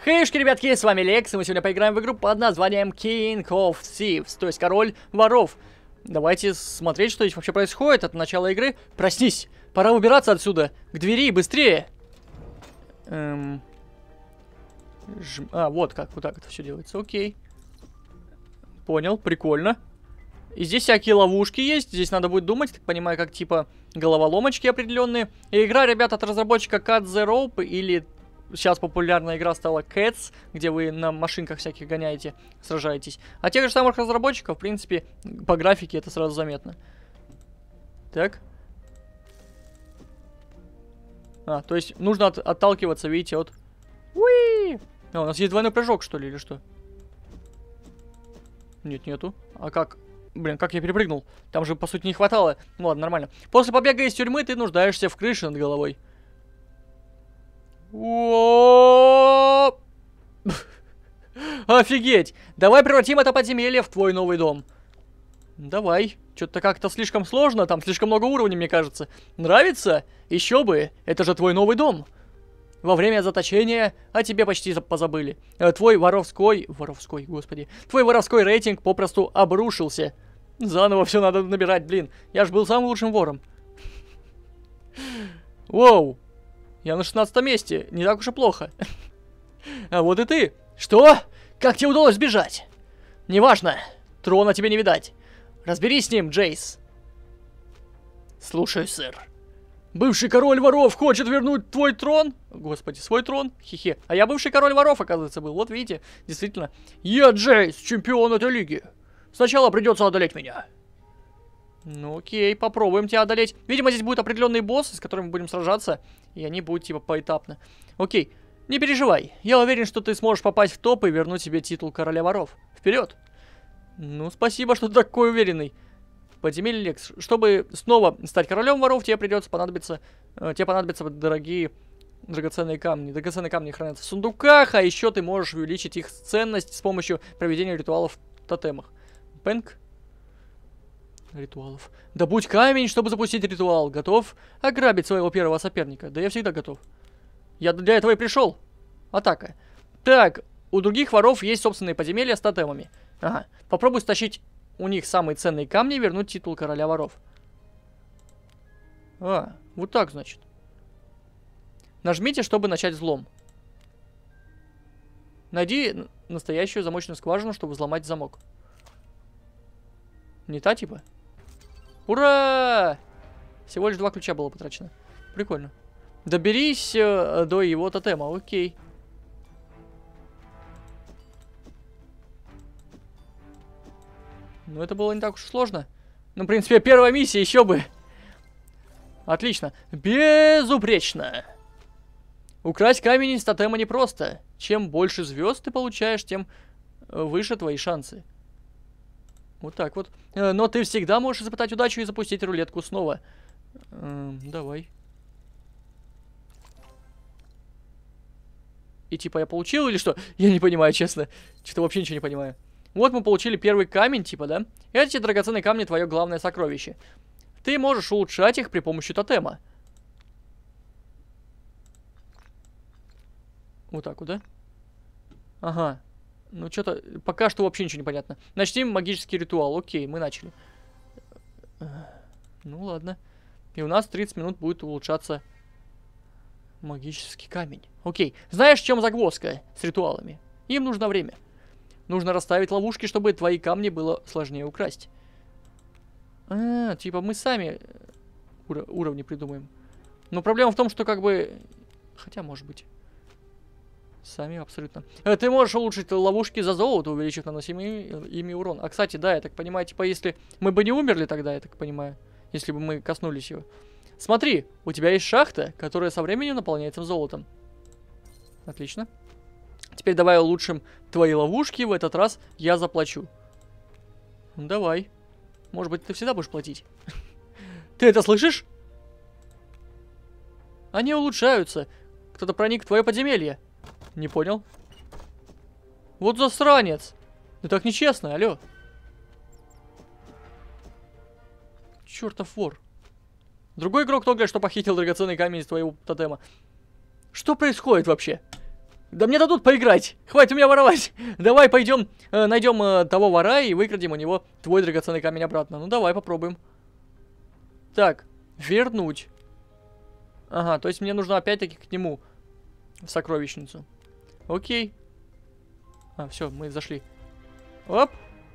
Хэйшки, ребятки, с вами Лекс, и мы сегодня поиграем в игру под названием King of Thieves, то есть король воров. Давайте смотреть, что здесь вообще происходит от начала игры. Проснись, пора убираться отсюда, к двери, быстрее. Вот как, вот так это все делается, окей. Понял, прикольно. И здесь всякие ловушки есть, здесь надо будет думать, так понимаю, как типа головоломочки определенные. И игра, ребят, от разработчика Cut the Rope, или сейчас популярная игра стала Cats, где вы на машинках всяких гоняете, сражаетесь. А тех же самых разработчиков, в принципе, по графике это сразу заметно. Так. То есть нужно отталкиваться, видите, от... Уи! У нас есть двойной прыжок, что ли, или что? Нет, нету. А как? Блин, как я перепрыгнул? Там же, по сути, не хватало. Ну ладно, нормально. После побега из тюрьмы ты нуждаешься в крыше над головой. Офигеть! Давай превратим это подземелье в твой новый дом. Давай. Что-то как-то слишком сложно, там слишком много уровней, мне кажется. Нравится? Еще бы. Это же твой новый дом. Во время заточения о тебе почти позабыли. Твой воровской, господи. Твой воровской рейтинг попросту обрушился. Заново все надо набирать, блин. Я же был самым лучшим вором. Воу. Я на 16 месте. Не так уж и плохо. А вот и ты. Что? Как тебе удалось сбежать? Неважно. Трона тебе не видать. Разберись с ним, Джейс. Слушаюсь, сэр. Бывший король воров хочет вернуть твой трон? Господи, свой трон? Хе-хе. А я бывший король воров, оказывается, был. Вот видите, действительно. Я Джейс, чемпион этой лиги. Сначала придется одолеть меня. Ну окей, попробуем тебя одолеть. Видимо, здесь будет определенный босс, с которым мы будем сражаться. И они будут типа поэтапно. Окей, не переживай. Я уверен, что ты сможешь попасть в топ и вернуть себе титул короля воров. Вперед! Ну, спасибо, что ты такой уверенный. Подземелье Лекс. Чтобы снова стать королем воров, тебе понадобятся дорогие драгоценные камни. Драгоценные камни хранятся в сундуках, а еще ты можешь увеличить их ценность с помощью проведения ритуалов в тотемах. Пэнк. Ритуалов. Добудь камень, чтобы запустить ритуал. Готов ограбить своего первого соперника? Да я всегда готов. Я для этого и пришел. Атака. Так, у других воров есть собственные подземелья с тотемами. Ага. Попробуй стащить у них самые ценные камни и вернуть титул короля воров. Вот так, значит. Нажмите, чтобы начать взлом. Найди настоящую замочную скважину, чтобы взломать замок. Не та, типа? Ура! Всего лишь 2 ключа было потрачено. Прикольно. Доберись до его тотема, окей. Ну, это было не так уж сложно. Ну, в принципе, первая миссия, еще бы. Отлично. Безупречно. Украсть камень из тотема непросто. Чем больше звезд ты получаешь, тем выше твои шансы. Вот так вот. Но ты всегда можешь испытать удачу и запустить рулетку снова. Давай. И типа я получил или что? Я не понимаю, честно. Что-то вообще ничего не понимаю. Вот мы получили первый камень, типа, да? Эти драгоценные камни твое главное сокровище. Ты можешь улучшать их при помощи тотема. Вот так вот, да? Ага. Ну, что-то... Пока что вообще ничего не понятно. Начнем магический ритуал. Окей, мы начали. Ну, ладно. И у нас 30 минут будет улучшаться магический камень. Окей. Знаешь, в чем загвоздка с ритуалами? Им нужно время. Нужно расставить ловушки, чтобы твои камни было сложнее украсть. Типа мы сами уровни придумаем. Но проблема в том, что как бы... Хотя, может быть... Сами абсолютно. Ты можешь улучшить ловушки за золото, увеличив наносимый ими урон. А, кстати, да, я так понимаю, типа, если мы бы не умерли тогда, я так понимаю, если бы мы коснулись его. Смотри, у тебя есть шахта, которая со временем наполняется золотом. Отлично. Теперь давай улучшим твои ловушки, в этот раз я заплачу. Давай. Может быть, ты всегда будешь платить. Ты это слышишь? Они улучшаются. Кто-то проник в твое подземелье. Не понял. Вот засранец. Да так нечестно, алло. Чертов вор. Другой игрок только что похитил драгоценный камень из твоего тотема. Что происходит вообще? Да мне дадут поиграть. Хватит у меня воровать. Давай пойдем, найдем того вора и выкрадем у него твой драгоценный камень обратно. Ну давай попробуем. Так, вернуть. Ага, то есть мне нужно опять-таки к нему в сокровищницу. Окей. А, все, мы зашли. Оп.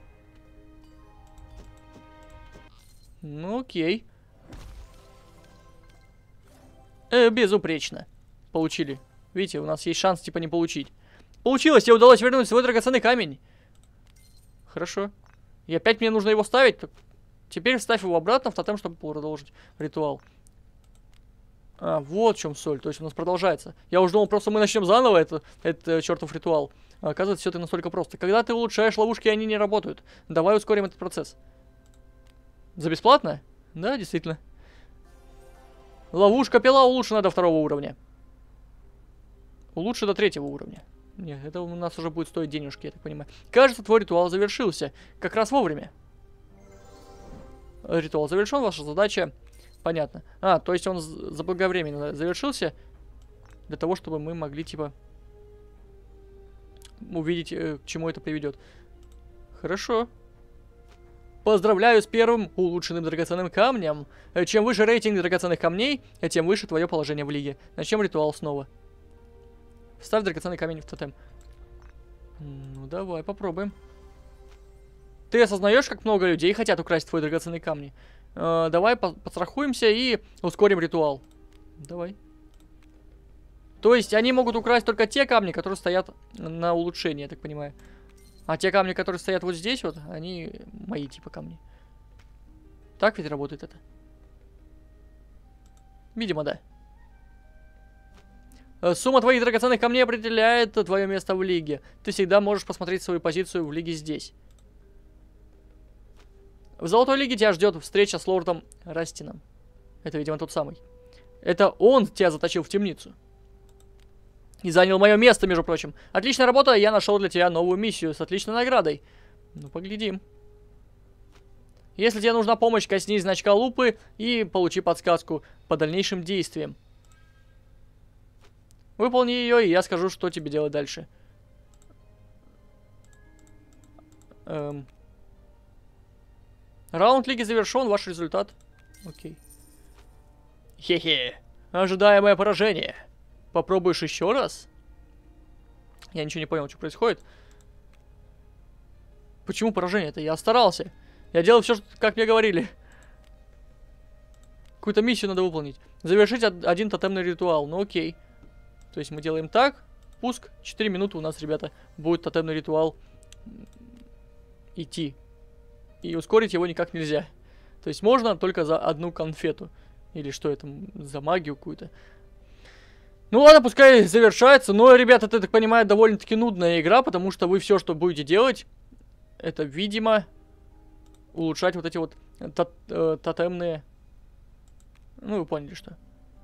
Ну окей. Безупречно. Получили. Видите, у нас есть шанс, типа, не получить. Получилось, тебе удалось вернуть свой драгоценный камень. Хорошо. И опять мне нужно его ставить. Теперь вставь его обратно в тотем, чтобы продолжить ритуал. А, вот в чем соль. То есть у нас продолжается. Я уже думал, просто мы начнем заново этот чертов ритуал. А оказывается, все это настолько просто. Когда ты улучшаешь ловушки, они не работают. Давай ускорим этот процесс. За бесплатно? Да, действительно. Ловушка пила улучшена до 2 уровня. Лучше до 3 уровня. Нет, это у нас уже будет стоить денежки, я так понимаю. Кажется, твой ритуал завершился. Как раз вовремя. Ритуал завершен, ваша задача. Понятно. А, то есть он заблаговременно завершился. Для того, чтобы мы могли, типа, увидеть, к чему это приведет. Хорошо. Поздравляю с первым улучшенным драгоценным камнем. Чем выше рейтинг драгоценных камней, тем выше твое положение в лиге. Начнем ритуал снова. Ставь драгоценный камень в тотем. Ну, давай, попробуем. Ты осознаешь, как много людей хотят украсть твой драгоценный камни? Давай подстрахуемся и ускорим ритуал. Давай. То есть они могут украсть только те камни, которые стоят на улучшение, я так понимаю. А те камни, которые стоят вот здесь вот, они мои типа камни. Так ведь работает это? Видимо, да. Сумма твоих драгоценных камней определяет твое место в лиге. Ты всегда можешь посмотреть свою позицию в лиге здесь. В золотой лиге тебя ждет встреча с лордом Растином. Это, видимо, тот самый. Это он тебя заточил в темницу. И занял мое место, между прочим. Отличная работа, я нашел для тебя новую миссию с отличной наградой. Ну, поглядим. Если тебе нужна помощь, коснись значка лупы и получи подсказку по дальнейшим действиям. Выполни ее, и я скажу, что тебе делать дальше. Раунд лиги завершен, ваш результат. Окей. Хе-хе. Ожидаемое поражение. Попробуешь еще раз? Я ничего не понял, что происходит. Почему поражение-то? Я старался. Я делал все, как мне говорили. Какую-то миссию надо выполнить. Завершить один тотемный ритуал. Ну окей. То есть мы делаем так. Пуск. 4 минуты у нас, ребята, будет тотемный ритуал идти. И ускорить его никак нельзя. То есть можно только за одну конфету. Или что это? За магию какую-то. Ну ладно, пускай завершается. Но, ребята, это, так понимаю, довольно-таки нудная игра. Потому что вы все, что будете делать, это, видимо, улучшать вот эти вот тотемные... Ну, вы поняли, что.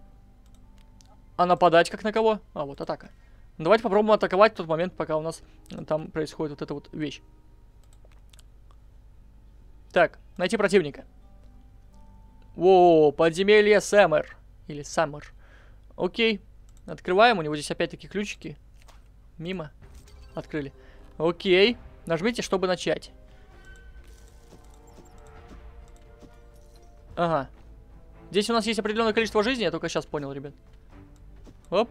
А нападать как на кого? А, вот атака. Давайте попробуем атаковать в тот момент, пока у нас там происходит вот эта вот вещь. Так, найти противника. Воу, подземелье Сэмэр. Или Саммер. Окей. Открываем, у него здесь опять-таки ключики. Мимо. Открыли. Окей. Нажмите, чтобы начать. Ага. Здесь у нас есть определенное количество жизни, я только сейчас понял, ребят. Оп.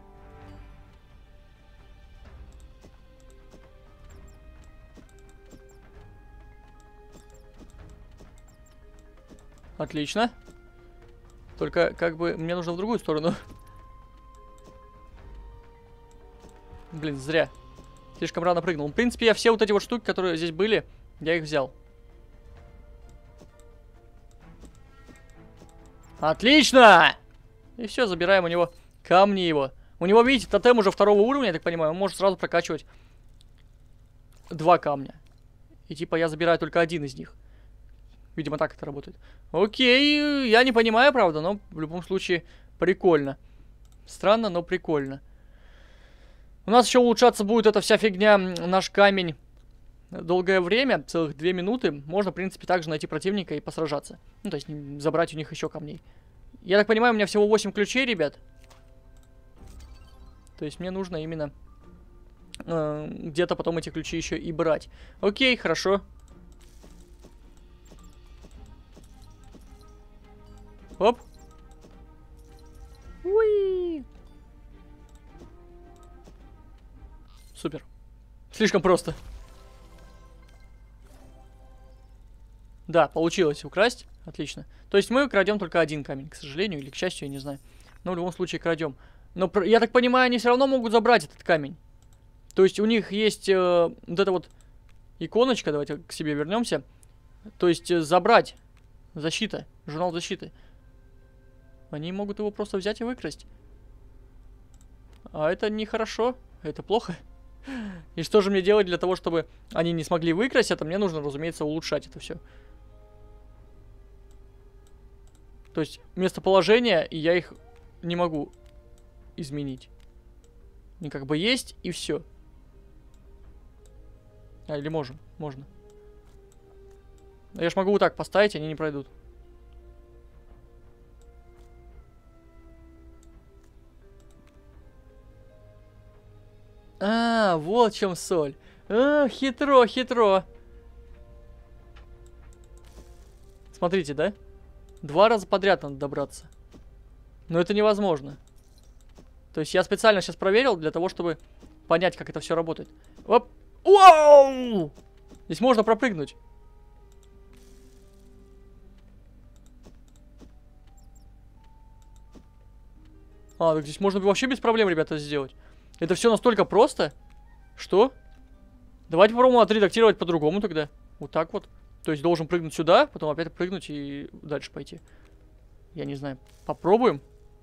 Отлично. Только, как бы, мне нужно в другую сторону. Блин, зря. Слишком рано прыгнул. В принципе, я все вот эти вот штуки, которые здесь были, я их взял. Отлично! И все, забираем у него камни его. У него, видите, тотем уже 2 уровня, я так понимаю. Он может сразу прокачивать 2 камня. И типа я забираю только один из них. Видимо, так это работает. Окей, я не понимаю, правда, но в любом случае прикольно. Странно, но прикольно. У нас еще улучшаться будет эта вся фигня, наш камень. Долгое время, целых 2 минуты, можно, в принципе, также найти противника и посражаться. Ну, то есть, забрать у них еще камней. Я так понимаю, у меня всего 8 ключей, ребят. То То есть мне нужно именно где-то потом эти ключи еще и брать. Окей, хорошо. Оп. Уи. Супер. Слишком просто. Да, получилось украсть. Отлично. То есть мы крадем только один камень, к сожалению, или к счастью, я не знаю. Но в любом случае крадем. Но я так понимаю, они все равно могут забрать этот камень. То есть у них есть вот эта вот иконочка. Давайте к себе вернемся. То есть забрать. Защита. Журнал защиты. Они могут его просто взять и выкрасть. А это нехорошо. Это плохо. И что же мне делать для того, чтобы они не смогли выкрасть это? Мне нужно, разумеется, улучшать это все. То есть местоположение, и я их не могу изменить. Они как бы есть, и все. А, или можем? Можно. Я ж могу вот так поставить, они не пройдут. А, вот в чем соль. А, хитро, хитро. Смотрите, да? 2 раза подряд надо добраться. Но это невозможно. То есть я специально сейчас проверил для того, чтобы понять, как это все работает. Оп! Вау! Здесь можно пропрыгнуть. А, так здесь можно вообще без проблем, ребята, сделать. Это все настолько просто. Что? Давайте попробуем отредактировать по-другому тогда. Вот так вот. То есть должен прыгнуть сюда, потом опять прыгнуть и дальше пойти. Я не знаю. Попробуем.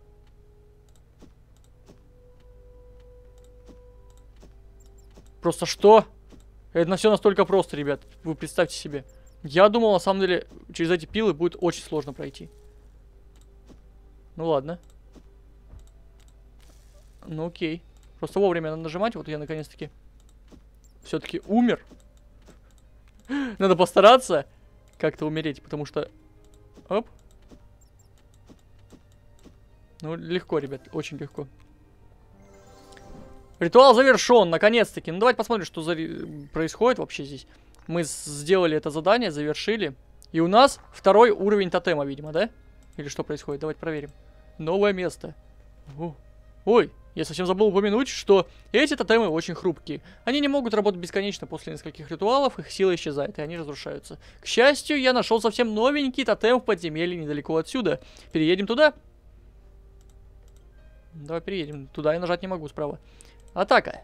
Просто что? Это все настолько просто, ребят. Вы представьте себе. Я думал, на самом деле, через эти пилы будет очень сложно пройти. Ну ладно. Ну окей. Просто вовремя надо нажимать. Вот я наконец-таки все-таки умер. Надо постараться как-то умереть, потому что... Оп. Ну, легко, ребят, очень легко. Ритуал завершен, наконец-таки. Ну, давайте посмотрим, что происходит вообще здесь. Мы сделали это задание, завершили. И у нас 2-й уровень тотема, видимо, да? Или что происходит? Давайте проверим. Новое место. Ой, я совсем забыл упомянуть, что эти тотемы очень хрупкие. Они не могут работать бесконечно после нескольких ритуалов, их сила исчезает, и они разрушаются. К счастью, я нашел совсем новенький тотем в подземелье недалеко отсюда. Переедем туда? Давай переедем. Туда я нажать не могу, справа. Атака.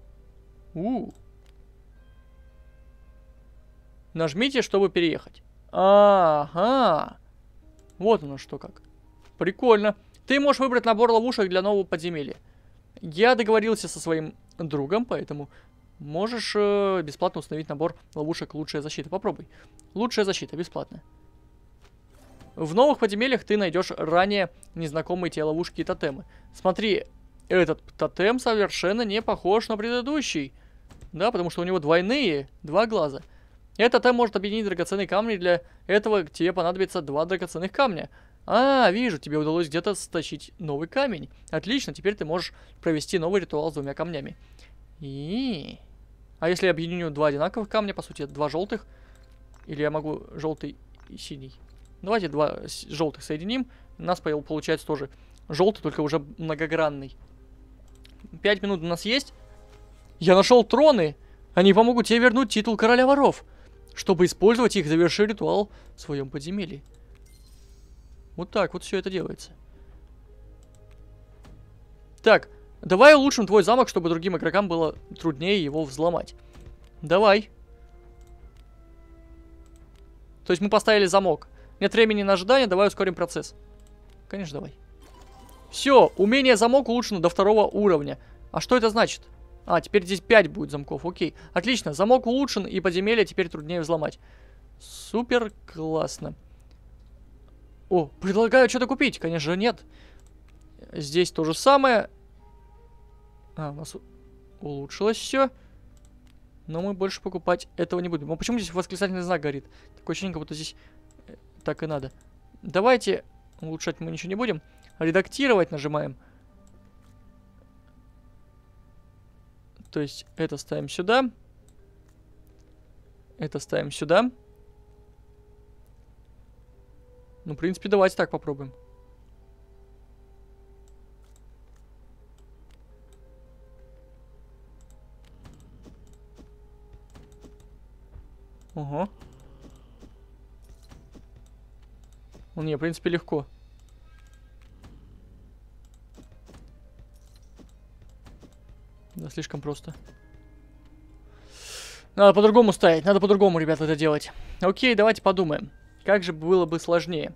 Нажмите, чтобы переехать. Ага. Вот оно что как. Прикольно. Ты можешь выбрать набор ловушек для нового подземелья. Я договорился со своим другом, поэтому можешь бесплатно установить набор ловушек «Лучшая защита». Попробуй. Лучшая защита, бесплатно. В новых подземельях ты найдешь ранее незнакомые тебе ловушки и тотемы. Смотри, этот тотем совершенно не похож на предыдущий. Да, потому что у него двойные, 2 глаза. Этот тотем может объединить драгоценные камни. Для этого тебе понадобится 2 драгоценных камня. А, вижу, тебе удалось где-то стащить новый камень. Отлично, теперь ты можешь провести новый ритуал с 2 камнями. А если я объединю 2 одинаковых камня, по сути, 2 желтых? Или я могу желтый и синий? Давайте 2 желтых соединим. У нас получается тоже желтый, только уже многогранный. 5 минут у нас есть. Я нашел троны. Они помогут тебе вернуть титул короля воров. Чтобы использовать их, заверши ритуал в своем подземелье. Вот так вот все это делается. Так, давай улучшим твой замок, чтобы другим игрокам было труднее его взломать. Давай. То есть мы поставили замок. Нет времени на ожидание, давай ускорим процесс. Конечно, давай. Все, умение замок улучшено до 2-го уровня. А что это значит? А, теперь здесь 5 будет замков, окей. Отлично, замок улучшен, и подземелье теперь труднее взломать. Супер, классно. О, предлагаю что-то купить. Конечно же, нет. Здесь то же самое. А, у нас улучшилось все. Но мы больше покупать этого не будем. А почему здесь восклицательный знак горит? Такое ощущение, как будто здесь так и надо. Давайте улучшать мы ничего не будем. Редактировать нажимаем. То есть это ставим сюда. Это ставим сюда. Ну, в принципе, давайте так попробуем. Ого. Ну, не, в принципе, легко. Да, слишком просто. Надо по-другому ставить. Надо по-другому, ребята, это делать. Окей, давайте подумаем. Как же было бы сложнее?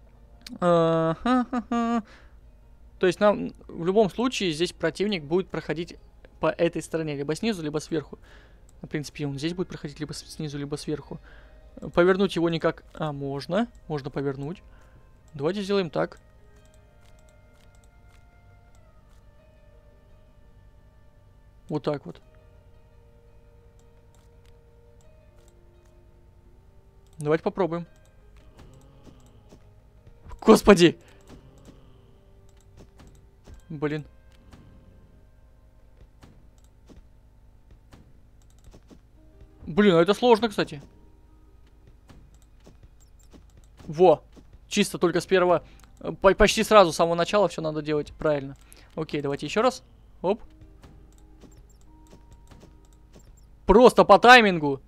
То есть нам в любом случае здесь противник будет проходить по этой стороне. Либо снизу, либо сверху. В принципе, он здесь будет проходить либо снизу, либо сверху. Повернуть его никак... А, можно. Можно повернуть. Давайте сделаем так. Вот так вот. Давайте попробуем. Господи! Блин. Блин, а это сложно, кстати. Во! Чисто только с первого... Почти сразу, с самого начала все надо делать правильно. Окей, давайте еще раз. Оп. Просто по таймингу.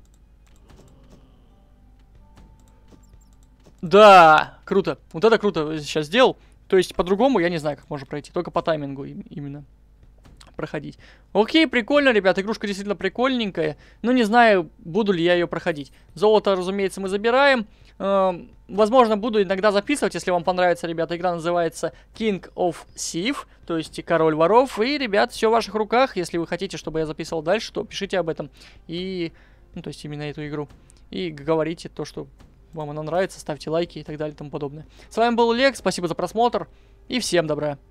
Да, круто. Вот это круто сейчас сделал. То есть по-другому я не знаю, как можно пройти. Только по таймингу именно проходить. Окей, прикольно, ребят. Игрушка действительно прикольненькая. Но не знаю, буду ли я ее проходить. Золото, разумеется, мы забираем. Возможно, буду иногда записывать, если вам понравится, ребята. Игра называется King of Thief, то есть Король воров. И, ребят, все в ваших руках. Если вы хотите, чтобы я записывал дальше, то пишите об этом. И, ну, то есть именно эту игру. И говорите то, что вам она нравится, ставьте лайки и так далее и тому подобное. С вами был Лекс, спасибо за просмотр и всем добра.